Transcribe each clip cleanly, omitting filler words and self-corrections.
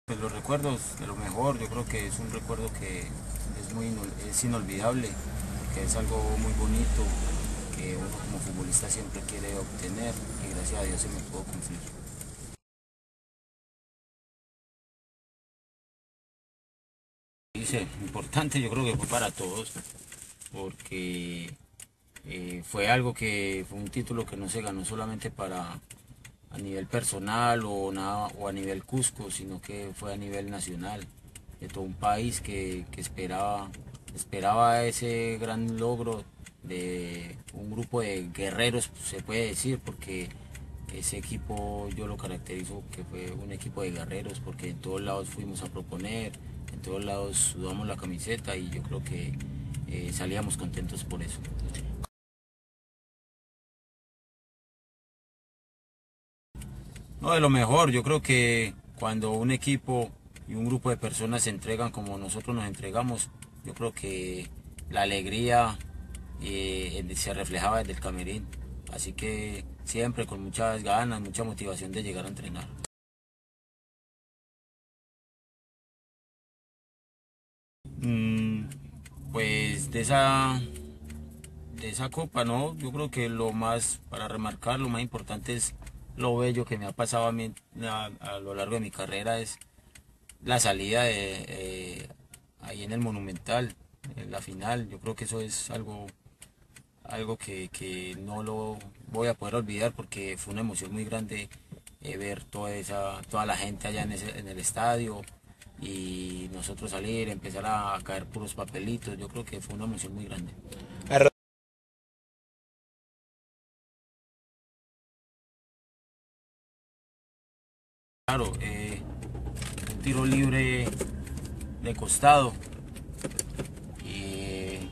Pues los recuerdos de lo mejor, yo creo que es un recuerdo que es inolvidable, que es algo muy bonito, que uno como futbolista siempre quiere obtener y gracias a Dios se me pudo cumplir. Dice, importante yo creo que fue para todos, porque fue algo que fue un título que no se ganó solamente para a nivel personal o a nivel Cusco, sino que fue a nivel nacional, de todo un país que esperaba ese gran logro de un grupo de guerreros, se puede decir, porque ese equipo yo lo caracterizo que fue un equipo de guerreros, porque en todos lados fuimos a proponer, en todos lados sudamos la camiseta y yo creo que salíamos contentos por eso. No, de lo mejor, yo creo que cuando un equipo y un grupo de personas se entregan como nosotros nos entregamos, yo creo que la alegría se reflejaba desde el camerín. Así que siempre con muchas ganas, mucha motivación de llegar a entrenar. Mm, pues de esa copa, ¿no? Yo creo que lo más, para remarcar, lo más importante es lo bello que me ha pasado a mí a lo largo de mi carrera, es la salida ahí en el Monumental, en la final. Yo creo que eso es algo que no lo voy a poder olvidar porque fue una emoción muy grande ver toda la gente allá en el estadio y nosotros salir, empezar a caer puros papelitos. Yo creo que fue una emoción muy grande. Claro, un tiro libre de costado y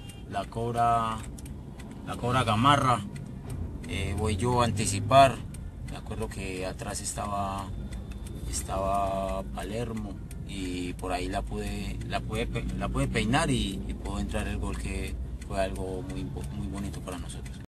la cobra Gamarra. Voy yo a anticipar. Me acuerdo que atrás estaba Palermo y por ahí la pude peinar y pudo entrar el gol, que fue algo muy bonito para nosotros.